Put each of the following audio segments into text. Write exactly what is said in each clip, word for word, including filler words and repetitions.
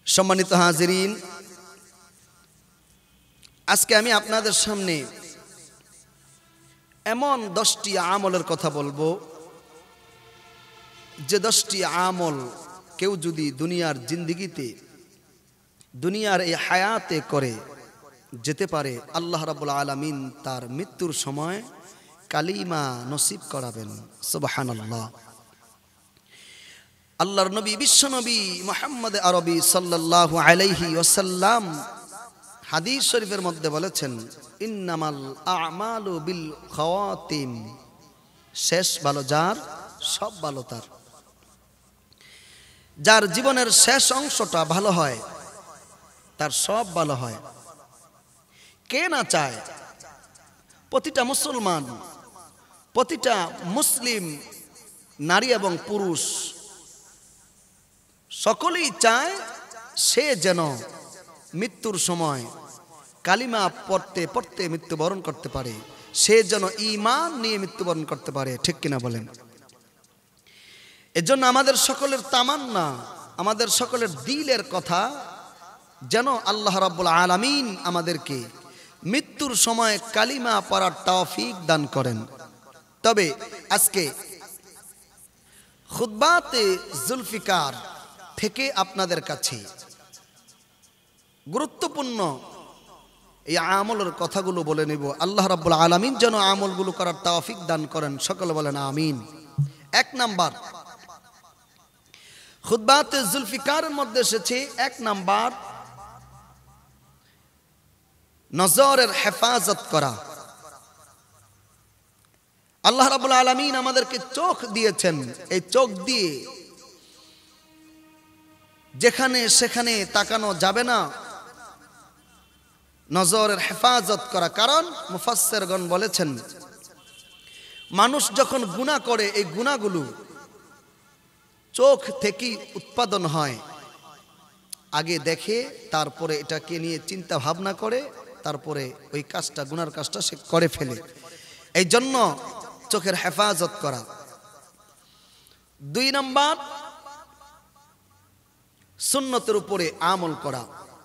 সম্মানিত হাজিরিন, আজকে আমি আপনাদের সামনে এমন দশটি আমলের কথা বলবো যে দশটি আমল কেউ যদি দুনিয়ার জিন্দেগিতে দুনিয়ার এই হায়াতে করে যেতে পারে, আল্লাহ রাব্বুল আলামিন তার মৃত্যুর সময় কালিমা নসিব করাবেন। সুবহানাল্লাহ। আল্লাহর নবী বিশ্বনবী মুহাম্মদ আরবি সাল্লাল্লাহু আলাইহি ওয়াসাল্লাম হাদিস শরীফের মধ্যে বলেছেন, ইন্নামাল আমালু বিল খাওয়াতিম, শেষ ভালো যার সব ভালো তার। যার জীবনের শেষ অংশটা ভালো হয় তার সব ভালো হয়। কে না চায়? প্রতিটা মুসলমান, প্রতিটা মুসলিম নারী এবং পুরুষ সকলেই চায় সে যেন মৃত্যুর সময় কালিমা পড়তে পড়তে মৃত্যুবরণ করতে পারে, সে যেন ঈমান নিয়ে মৃত্যুবরণ করতে পারে। ঠিক কিনা বলেন? এজন্য আমাদের সকলের তামান্না, আমাদের সকলের দিলের কথা যেন আল্লাহ রাব্বুল আলামিন আমাদেরকে মৃত্যুর সময় কালিমা পড়ার তৌফিক দান করেন। তবে আজকে খুতবাতে জুলফিকার থেকে আপনাদের কাছে গুরুত্বপূর্ণ এই আমলের কথাগুলো বলে নেব। আল্লাহ রাব্বুল আলামিন যেন আমলগুলো করার তৌফিক দান করেন। সকলে বলেন আমিন। এক নাম্বার, খুতবাতে জুলফিকারের মধ্যে এসেছে এক নাম্বার, নজরের হেফাজত করা। আল্লাহ রাব্বুল আলামিন আমাদেরকে চোখ দিয়েছেন, এই চোখ দিয়ে যেখানে সেখানে তাকানো যাবে না, নজরের হেফাজত করা। কারণ মুফাসসিরগণ বলেছেন, মানুষ যখন গুনাহ করে এই গুনাহগুলো চোখ থেকেই উৎপাদন হয়। আগে দেখে, তারপরে এটাকে নিয়ে চিন্তা ভাবনা করে, তারপরে ওই কাজটা, গুনার কাজটা সে করে ফেলে। এই জন্য চোখের হেফাজত করা। দুই নাম্বার, সুন্নতের উপরে আমল করা।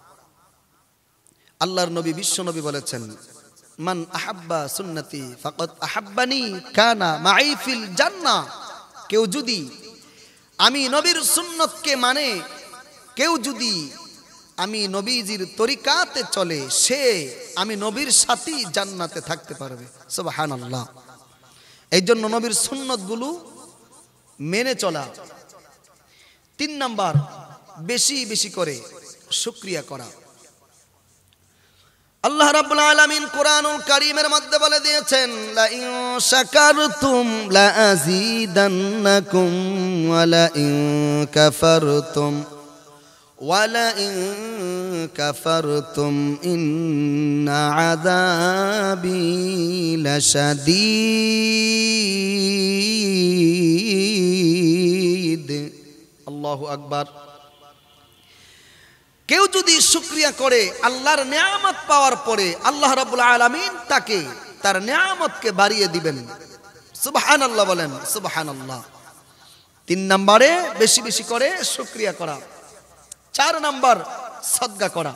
আল্লাহর নবী বিশ্ব নবী বলেছেন, মান আহাব্বা সুন্নতি ফাকাদ আহাব্বানি কানা মাই ফিল জান্নাহ। কেউ যদি আমি নবীর সুন্নতকে মানে, কেউ যদি আমি নবীজির তরিকাতে চলে, সে আমি নবীর সাথেই জান্নাতে থাকতে পারবে। সুবহানাল্লাহ। এই জন্য নবীর সুন্নতগুলো মেনে চলা। তিন নাম্বার, বেশি বেশি করে শুকরিয়া করা। আল্লাহ রাব্বুল আলামিন কোরআনুল কারীমের মধ্যে বলে দিয়েছেন, লা ইন শাকারতুম লা আযীদান্নাকুম ওয়া লা ইন কাফারতুম ওয়া লা ইন কাফারতুম ইন্না আযাবি লাশাদীদ। আল্লাহু আকবার। কেউ যদি শুকরিয়া করে আল্লাহর নিয়ামত পাওয়ার পরে, আল্লাহ রাব্বুল আলামিন তাকে তার নিয়ামতকে বাড়িয়ে দিবেন। সুবহানাল্লাহ বলেন, সুবহানাল্লাহ। তিন নম্বরে বেশি বেশি করে শুকরিয়া করা। চার নাম্বার, সদকা করা।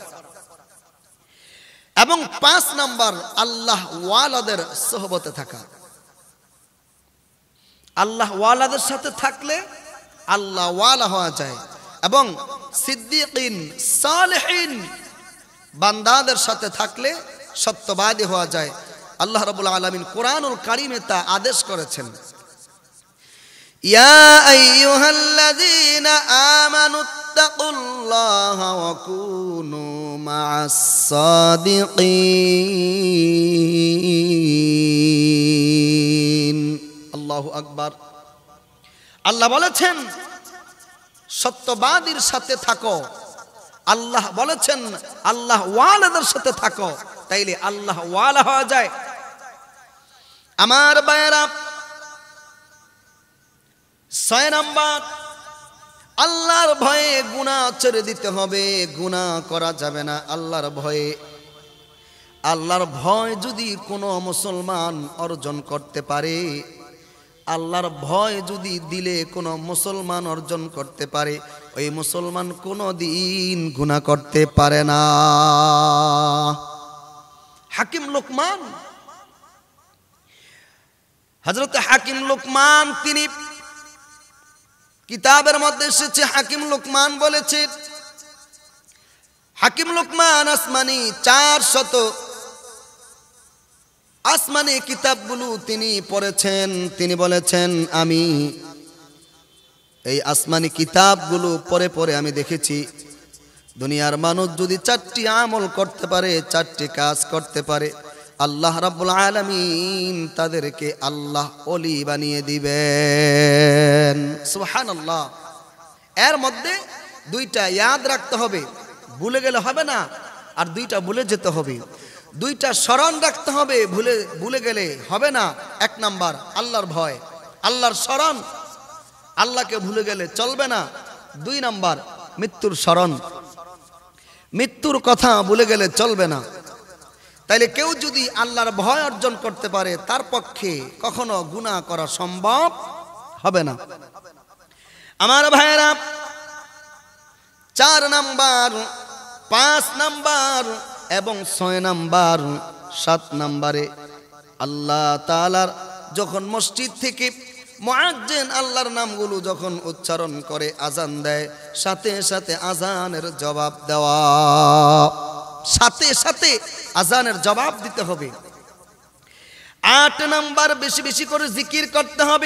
এবং পাঁচ নাম্বার, আল্লাহ ওয়ালাদের সোহবতে থাকা। আল্লাহ ওয়ালাদের সাথে থাকলে আল্লাহ ওয়ালা হওয়া যায়। এবং সিদ্দিকিন, সালেহিন বান্দাদের সাথে থাকলে সত্যবাদী হওয়া যায়। আল্লাহ রাব্বুল আলামিন কোরআনুল কারীমে তা আদেশ করেছেন, ইয়া আইয়ুহাল্লাযীনা আমানুত্তাকুল্লাহা ওয়া কুনু মা'আস সাদিকিন। আল্লাহু আকবার। আল্লাহ বলেছেন সত্যবাদীর সাথে থাকো। আল্লাহ বলেছেন আল্লাহ ওয়ালাদের সাথে থাকো, তাইলে আল্লাহ ওয়ালা হওয়া যায়। আমার ভাইয়েরা, ছয় নাম্বার, আল্লাহর ভয়ে গুনাহ ছেড়ে দিতে হবে। গুনাহ করা যাবে না আল্লাহর ভয়ে। আল্লাহর ভয় যদি কোনো মুসলমান অর্জন করতে পারে, আল্লাহর ভয় যদি দিলে কোনো মুসলমান অর্জন করতে পারে, ওই মুসলমান কোনোদিন গুনাহ করতে পারে না। হাকিম লোকমান, হযরত হাকিম লোকমান তিনি কিতাবের মধ্যে এসেছে, হাকিম লোকমান বলেছে, হাকিম লোকমান আসমানি চারশত আসমানি কিতাবগুলো তিনি পড়েছেন। তিনি বলেছেন, আমি এই আসমানি কিতাবগুলো পড়ে পড়ে আমি দেখেছি দুনিয়ার মানুষ যদি চারটি আমল করতে পারে, চারটি কাজ করতে পারে, আল্লাহ রাব্বুল আলামিন তাদেরকে আল্লাহ ওলি বানিয়ে দিবেন। সুবহানাল্লাহ। এর মধ্যে দুইটা ইয়াদ রাখতে হবে, ভুলে গেলে হবে না, আর দুইটা ভুলে যেতে হবে। দুইটা স্মরণ রাখতে হবে, ভুলে ভুলে গেলে হবে না। এক নাম্বার আল্লাহর ভয়, আল্লাহর স্মরণ, আল্লাহকে ভুলে গেলে চলবে না। দুই নাম্বার মৃত্যুর স্মরণ, মৃত্যুর কথা ভুলে গেলে চলবে না। তাইলে কেউ যদি আল্লাহর ভয় অর্জন করতে পারে তার পক্ষে কখনো গুনাহ করা সম্ভব হবে না। আমার ভাইয়েরা, চার নাম্বার, পাঁচ নাম্বার এবং ছয় নাম্বার, সাত নাম্বারে আল্লাহ তাআলার যখন মসজিদ থেকে মুয়াজ্জিন আল্লাহর নামগুলো যখন উচ্চারণ করে আজান দেয়, সাথে সাথে আজানের জবাব দেওয়া, সাথে সাথে আজানের জবাব দিতে হবে। আট নাম্বার, বেশি বেশি করে জিকির করতে হবে,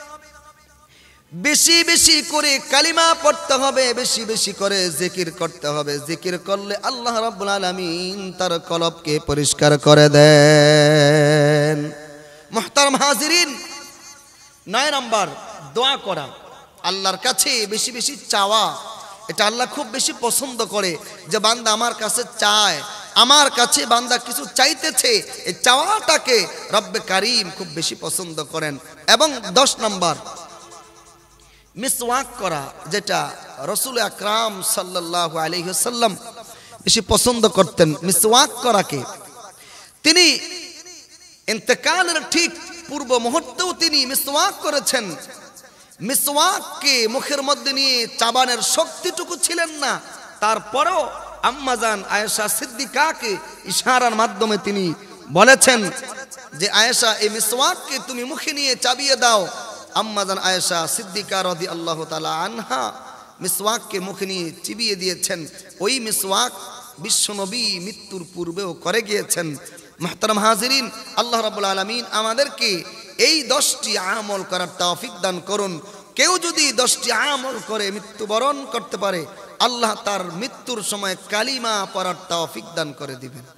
বেশি বেশি করে কালিমা পড়তে হবে, বেশি বেশি করে জিকির করতে হবে। জিকির করলে আল্লাহ রাব্বুল আলামিন তার কলবকে পরিষ্কার করে দেন। মুহতারাম হাজিরিন, নয় নাম্বার দোয়া করা, আল্লাহর কাছে বেশি বেশি চাওয়া। এটা আল্লাহ খুব বেশি পছন্দ করে যে বান্দা আমার কাছে চায়, আমার কাছে বান্দা কিছু চাইতেছে, এই চাওয়াটাকে রব্বে কারীম খুব বেশি পছন্দ করেন। এবং দশ নাম্বার মিসওয়াক করা, যেটা রাসূল আকরাম সাল্লাল্লাহু আলাইহি ওয়াসাল্লাম বেশি পছন্দ করতেন, মিসওয়াক করাকে। তিনি ইন্তেকালের ঠিক পূর্ব মুহূর্তেও তিনি মিসওয়াক করেছেন। মিসওয়াককে মুখের মধ্যে নিয়ে চাবানের শক্তিটুকু ছিলেন না, তারপরেও আম্মাজান আয়েশা সিদ্দিকাকে ইশারার মাধ্যমে তিনি বলেছেন যে আয়েশা, এই মিসওয়াককে তুমি মুখে নিয়ে চাবিয়ে দাও। আম্মাজান আয়েশা সিদ্দিকা রাদিয়াল্লাহু তাআলা আনহা মিসওয়াককে মুখে নিয়ে চিবিয়ে দিয়েছেন। ওই মিসওয়াক বিশ্বনবী মৃত্যুর পূর্বেও করে গিয়েছেন। মুহতারাম হাজিরিন, আল্লাহ রাব্বুল আলামিন আমাদেরকে এই দশটি আমল করার তৌফিক দান করুন। কেউ যদি দশটি আমল করে মৃত্যুবরণ করতে পারে, আল্লাহ তার মৃত্যুর সময় কালিমা পড়ার তৌফিক দান করে দিবেন।